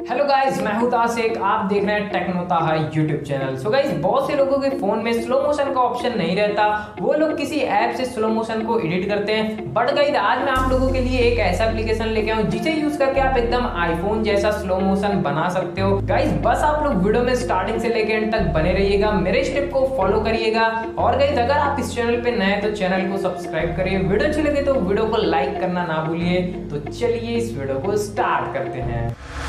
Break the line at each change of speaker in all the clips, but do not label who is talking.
Hello guys, मैं हूं तासिक। आप देख रहे हैं Technotaha YouTube channel. So guys, बहुत से लोगों के फोन में स्लो मोशन का ऑप्शन नहीं रहता। वो लोग किसी ऐप से स्लो मोशन को एडिट करते हैं। बट गाइस, आज मैं आप लोगों के लिए एक ऐसा एप्लीकेशन लेके आया हूं जिसे यूज करके आप एकदम आईफोन जैसा स्लो मोशन बना सकते हो। गाइस, बस आप लोग वीडियो में स्टार्टिंग से लेकर एंड तक बने रहिएगा, मेरे स्टेप को फॉलो करिएगा। और गाइस, अगर आप इस चैनल पे नए हैं तो चैनल को सब्सक्राइब करिए। वीडियो अच्छी लगे तो वीडियो को लाइक करना ना भूलिए। तो चलिए इस वीडियो को स्टार्ट करते हैं।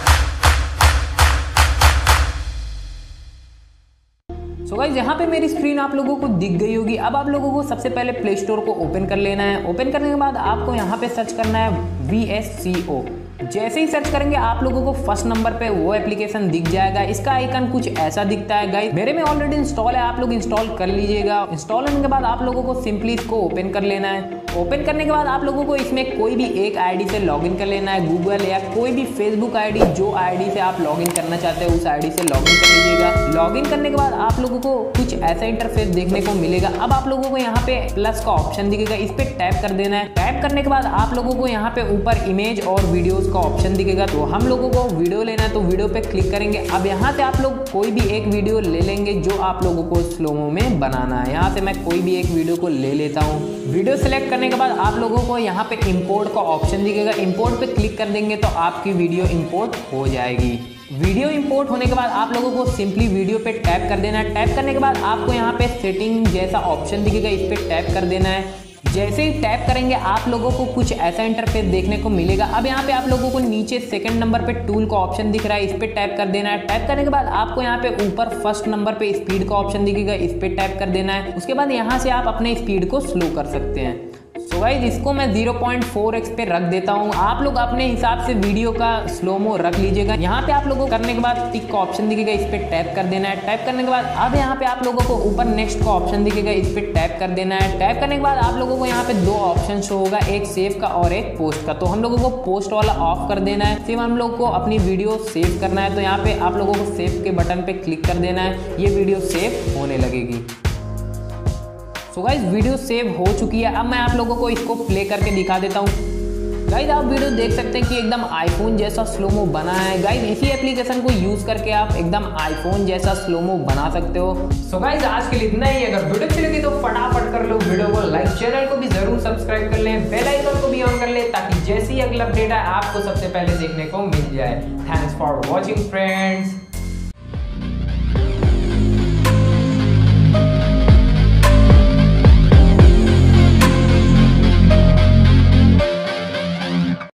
सो गाइस, यहाँ पे मेरी स्क्रीन आप लोगों को दिख गई होगी। अब आप लोगों को सबसे पहले प्ले स्टोर को ओपन कर लेना है। ओपन करने के बाद आपको यहाँ पे सर्च करना है VSCO। जैसे ही सर्च करेंगे आप लोगों को फर्स्ट नंबर पे वो एप्लीकेशन दिख जाएगा। इसका आइकन कुछ ऐसा दिखता है। गाइस, मेरे में ऑलरेडी इंस्टॉल है, आप लोग इंस्टॉल कर लीजिएगा। इंस्टॉल होने के बाद आप लोगों को सिंपली इसको ओपन कर लेना है। ओपन करने के बाद आप लोगों को इसमें कोई भी एक आईडी से लॉगिन कर लेना है। गूगल या कोई भी फेसबुक आईडी, जो आईडी से आप लॉगिन करना चाहते हैं उस आईडी से लॉगिन कर लीजिएगा। लॉगिन करने के बाद आप लोगों को कुछ ऐसा इंटरफेस देखने को मिलेगा। अब आप लोगों को यहाँ पे प्लस का ऑप्शन दिखेगा, इस पे टैप कर देना है। टैप करने के बाद आप लोगों को यहाँ पे ऊपर इमेज और वीडियोस का ऑप्शन दिखेगा। तो हम लोगों को वीडियो लेना है तो वीडियो पे क्लिक करेंगे। अब यहाँ से आप लोग कोई भी एक वीडियो ले लेंगे जो आप लोगों को स्लोमो में बनाना है। यहाँ से मैं कोई भी एक वीडियो को ले लेता हूँ। वीडियो सेलेक्ट करने के बाद आप लोगों को यहाँ पे इंपोर्ट का ऑप्शन दिखेगा। इंपोर्ट पे क्लिक कर देंगे तो आपकी वीडियो इंपोर्ट हो जाएगी। वीडियो इंपोर्ट होने के बाद आप लोगों को सिंपली वीडियो पे टैप कर देना है। टैप करने के बाद आपको यहाँ पे सेटिंग जैसा ऑप्शन दिखेगा, इस पे टैप कर देना है। जैसे ही टैप करेंगे आप लोगों को कुछ ऐसा इंटरफेस देखने को मिलेगा। अब यहाँ पे आप लोगों को नीचे सेकंड नंबर पे टूल का ऑप्शन दिख रहा है, इस पे टैप कर देना है। टैप करने के बाद आपको यहाँ पे ऊपर फर्स्ट नंबर पे स्पीड का ऑप्शन दिखेगा, इस पे टैप कर देना है। उसके बाद यहाँ से आप अपने स्पीड को स्लो कर सकते हैं। सो गाइस, इसको मैं 0.4x पे रख देता हूँ। आप लोग अपने हिसाब से वीडियो का स्लोमो रख लीजिएगा। यहाँ पे आप लोगों को करने के बाद टिक का ऑप्शन दिखेगा, इस पे टैप कर देना है। टैप करने के बाद अब यहाँ पे आप लोगों को ऊपर नेक्स्ट का ऑप्शन दिखेगा, इस पे टैप कर देना है। टैप करने के बाद आप लोगों को यहाँ पे दो ऑप्शन शो होगा, एक सेव का और एक पोस्ट का। तो हम लोगों को पोस्ट वाला ऑफ कर देना है। सिर्फ हम लोग को अपनी वीडियो सेव करना है। तो यहाँ पे आप लोगों को सेव के बटन पे क्लिक कर देना है, ये वीडियो सेव होने लगेगी। सो गाइस, वीडियो सेव हो चुकी है। अब मैं आप लोगों को इसको प्ले करके दिखा देता हूँ। गाइस, आप वीडियो देख सकते हैं कि एकदम आईफोन जैसा स्लोमो बना है। गाइस, इसी एप्लीकेशन को यूज करके आप एकदम आईफोन जैसा स्लोमो बना सकते हो। सो गाइस, आज के लिए इतना ही। अगर वीडियो अच्छी लगी तो फटाफट कर लो वीडियो को लाइक, चैनल को भी जरूर सब्सक्राइब कर लें, बेल आइकन को भी ऑन कर लें ताकि जैसी अगला अपडेट है आपको सबसे पहले देखने को मिल जाए। Thanks for watching friends.